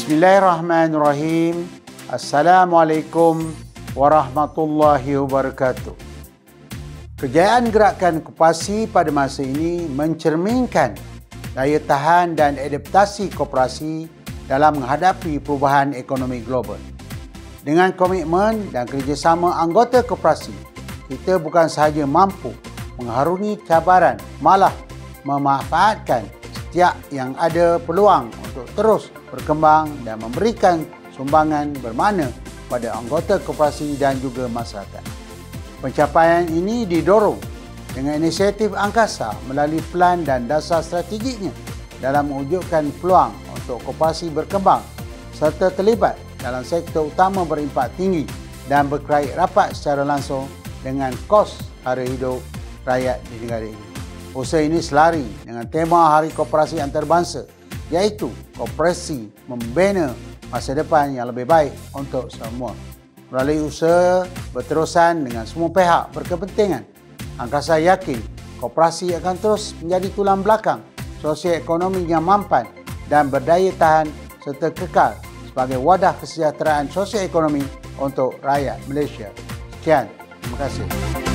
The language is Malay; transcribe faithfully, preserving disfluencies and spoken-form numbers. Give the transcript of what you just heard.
Bismillahirrahmanirrahim. Assalamualaikum warahmatullahi wabarakatuh. Kejayaan gerakan koperasi pada masa ini mencerminkan daya tahan dan adaptasi koperasi dalam menghadapi perubahan ekonomi global. Dengan komitmen dan kerjasama anggota koperasi, kita bukan sahaja mampu mengharungi cabaran, malah memanfaatkan setiap yang ada peluang untuk terus berkembang dan memberikan sumbangan bermakna pada anggota koperasi dan juga masyarakat. Pencapaian ini didorong dengan inisiatif angkasa melalui pelan dan dasar strategiknya dalam mewujudkan peluang untuk koperasi berkembang serta terlibat dalam sektor utama berimpak tinggi dan berkait rapat secara langsung dengan kos harga hidup rakyat di negara ini. Usaha ini selari dengan tema Hari Koperasi Antarabangsa, iaitu koperasi membina masa depan yang lebih baik untuk semua. Melalui usaha berterusan dengan semua pihak berkepentingan, angkasa yakin koperasi akan terus menjadi tulang belakang sosioekonomi yang mampan dan berdaya tahan serta kekal sebagai wadah kesejahteraan sosioekonomi untuk rakyat Malaysia. Sekian, terima kasih.